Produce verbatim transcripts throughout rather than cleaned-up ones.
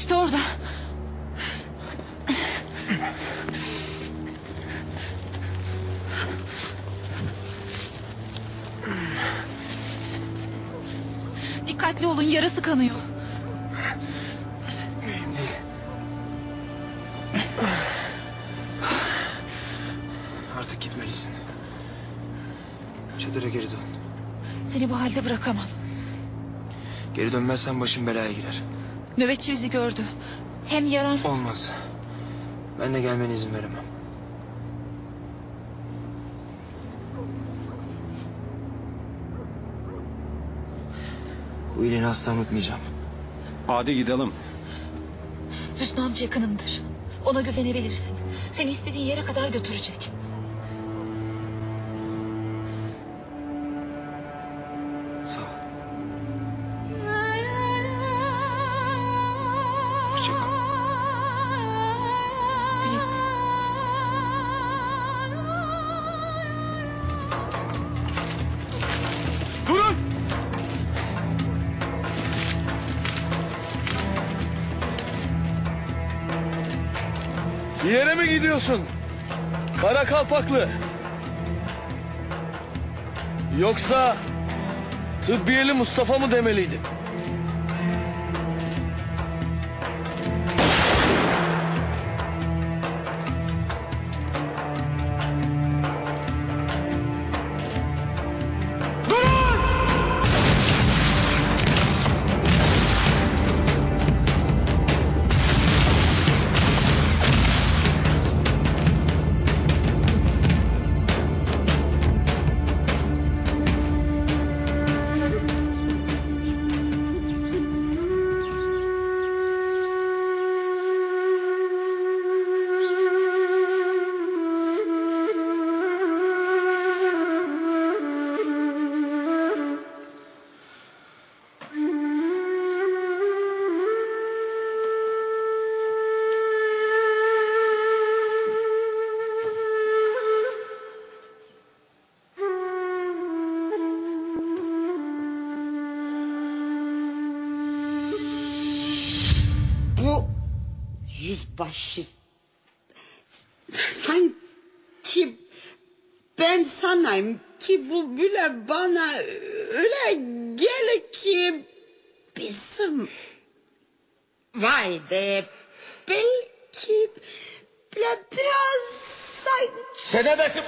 İşte orada. Dikkatli olun, yarası kanıyor. Mühim değil. Artık gitmelisin. Çadıra geri dön. Seni bu halde bırakamam. Geri dönmezsen başın belaya girer. Nöbetçi bizi gördü. Hem yaran... Olmaz. Ben de gelmene izin veremem. Bu iyiliğini asla unutmayacağım. Hadi gidelim. Hüsnü amca yakınımdır. Ona güvenebilirsin. Seni istediğin yere kadar götürecek. Sağ ol. Hoşça kal. Güle güle. Durun! Bir yere mi gidiyorsun? Kara kalpaklı. Yoksa tıbbiyeli Mustafa mı demeliydim? Bu yüzbaşı sanki ben sanayım ki bu bile bana öyle gelir ki bizim vay de belki bile biraz sanki... Sen ne dersin be?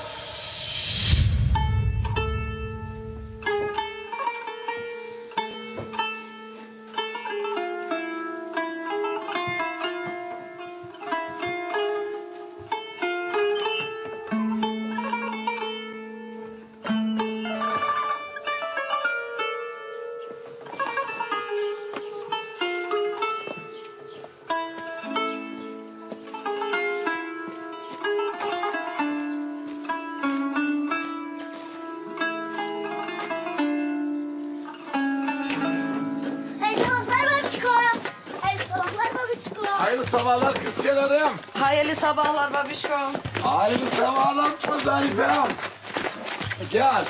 Hayırlı sabahlar kızçalarım. Hayırlı sabahlar babişkom. Hayırlı sabahlar Zarifem. Gel.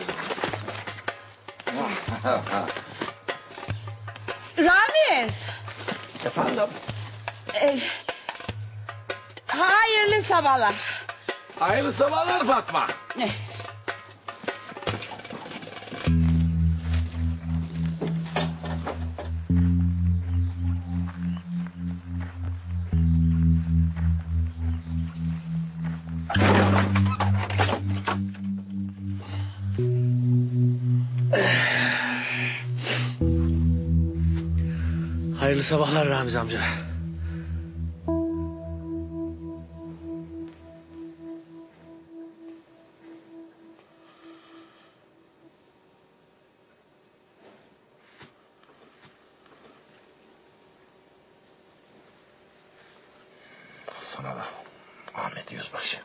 Ramiz. Efendim? E, hayırlı sabahlar. Hayırlı sabahlar Fatma. Ne? Hayırlı sabahlar Ramiz amca. Sana da Ahmet Yüzbaşı.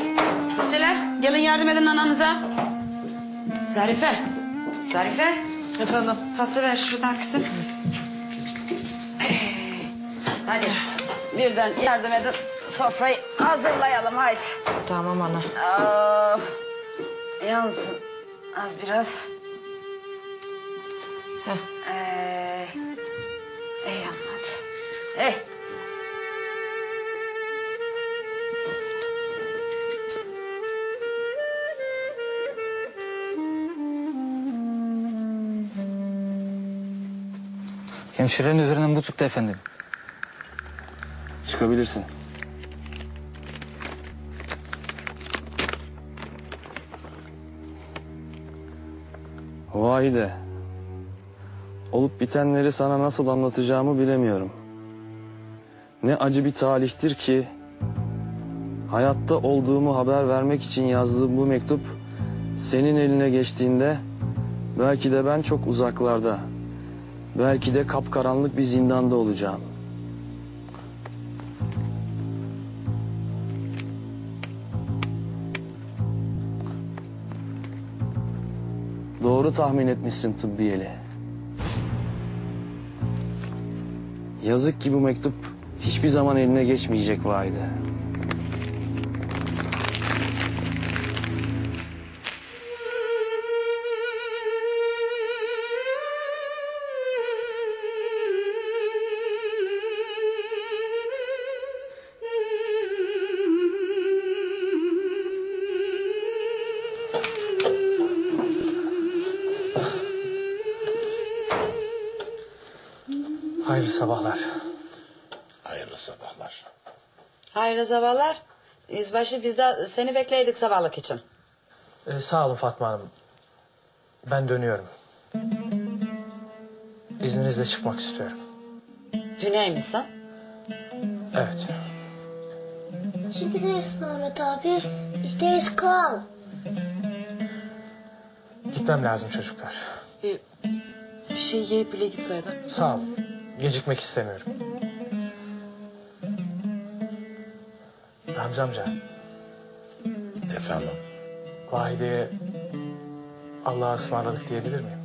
Gelin yardım edin ananıza. Zarife. Zarife. Efendim? Tası ver şuradan kızım. Hadi birden yardım edin. Sofrayı hazırlayalım haydi. Tamam ana. Aa, yansın az biraz. Heh. Ee, ey yanmadı. Hey. Hemşirenin üzerinden bu çıktı efendim. Çıkabilirsin. Vahide. Olup bitenleri sana nasıl anlatacağımı bilemiyorum. Ne acı bir talihtir ki hayatta olduğumu haber vermek için yazdığım bu mektup senin eline geçtiğinde belki de ben çok uzaklarda, belki de kapkaranlık bir zindanda olacağım. Doğru tahmin etmişsin tıbbiyeli. Yazık ki bu mektup hiçbir zaman eline geçmeyecek Vahide. Hayırlı sabahlar. Hayırlı sabahlar. Hayırlı sabahlar. Yüzbaşı biz de seni bekleydik sabahlık için. Ee, sağ olun Fatma Hanım. Ben dönüyorum. İzninizle çıkmak istiyorum. Güneymişsin. Evet. Çıkıyorsun Ahmet abi. İsteyiz kal. Gitmem lazım çocuklar. Bir, bir şey yiyip bile gitseydin. Sağ olun. Gecikmek istemiyorum. Ramzi amca, Efendim? Vahide'ye Allah'a ısmarladık diyebilir miyim?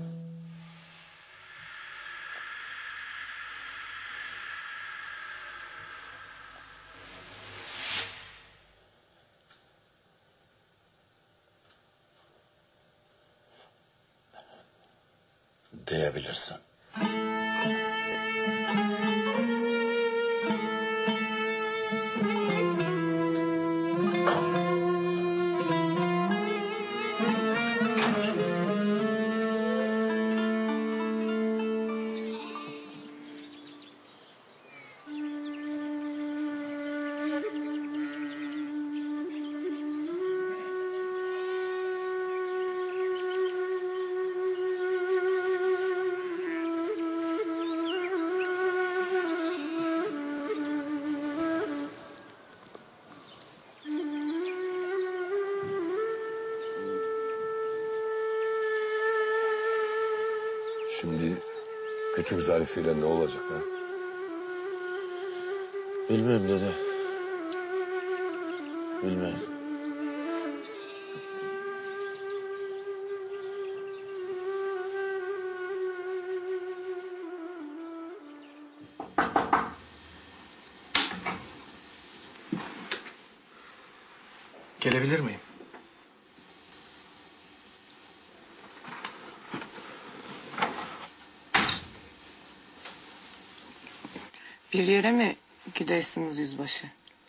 Diyebilirsin. Şimdi küçük Zarife'yle ne olacak ha? Bilmem dede. Bilmem. Gelebilir miyim? Bir yere mi gidersiniz yüzbaşı?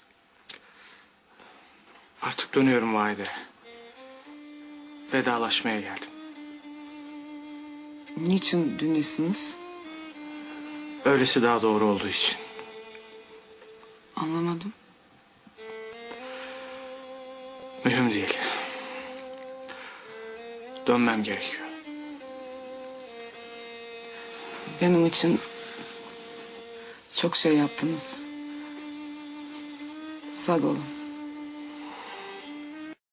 Artık dönüyorum Vahide. Vedalaşmaya geldim. Niçin dönüyorsunuz? Öylesi daha doğru olduğu için. Anlamadım. Mühim değil. Dönmem gerekiyor. Benim için çok şey yaptınız. Sağ olun.